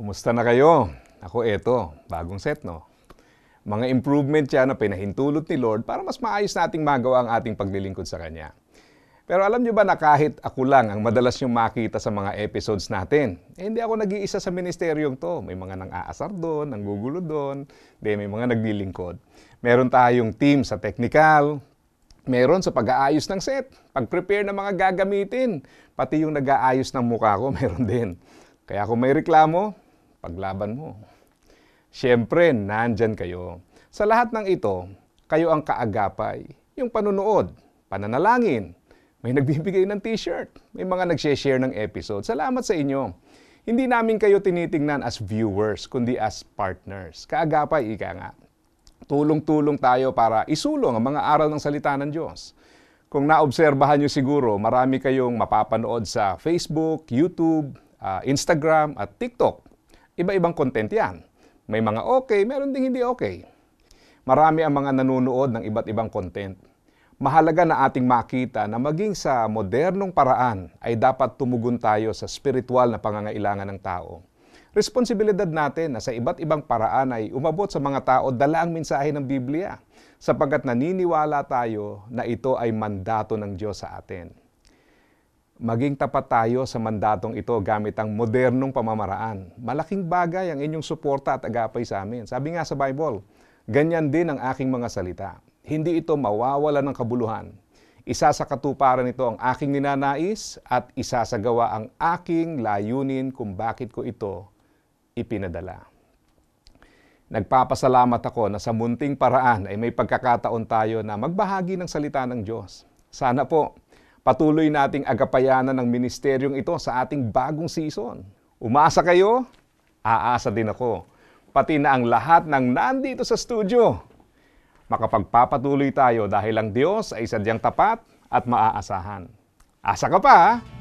Kumusta na kayo? Ako eto, bagong set no. Mga improvement yan na pinahintulot ni Lord para mas maayos nating magawa ang ating paglilingkod sa Kanya. Pero alam nyo ba na kahit ako lang ang madalas nyo makita sa mga episodes natin, hindi ako nag-iisa sa ministeryong to. May mga nang-aasar doon, nanggugulo doon, may mga naglilingkod. Meron tayong team sa technical, meron sa pag-aayos ng set, pag-prepare ng mga gagamitin, pati yung nag-aayos ng mukha ko, meron din. Kaya kung may reklamo, paglaban mo. Siyempre, nandyan kayo. Sa lahat ng ito, kayo ang kaagapay. Yung panunood, pananalangin, may nagbibigay ng t-shirt, may mga nag-share ng episode. Salamat sa inyo. Hindi namin kayo tinitingnan as viewers, kundi as partners. Kaagapay, ika nga. Tulong-tulong tayo para isulong ang mga aral ng salita ng Diyos. Kung naobserbahan nyo siguro, marami kayong mapapanood sa Facebook, YouTube, Instagram at TikTok. Iba-ibang content yan. May mga okay, meron ding hindi okay. Marami ang mga nanonood ng iba't ibang content. Mahalaga na ating makita na maging sa modernong paraan ay dapat tumugon tayo sa spiritual na pangangailangan ng tao. Responsibilidad natin na sa iba't ibang paraan ay umabot sa mga tao dala ang mensahe ng Biblia, sapagkat naniniwala tayo na ito ay mandato ng Diyos sa atin. Maging tapat tayo sa mandatong ito gamit ang modernong pamamaraan. Malaking bagay ang inyong suporta at agapay sa amin. Sabi nga sa Bible, ganyan din ang aking mga salita. Hindi ito mawawala ng kabuluhan. Isa sa katuparan nito ang aking ninanais at isasagawa ang aking layunin kung bakit ko ito ipinadala. Nagpapasalamat ako na sa munting paraan ay may pagkakataon tayo na magbahagi ng salita ng Diyos. Sana po, patuloy nating agapayanan ng ministeryong ito sa ating bagong season. Umasa kayo, aasa din ako. Pati na ang lahat ng nandito sa studio. Makapagpapatuloy tayo dahil ang Diyos ay sadyang tapat at maaasahan. Asa ka pa, ha?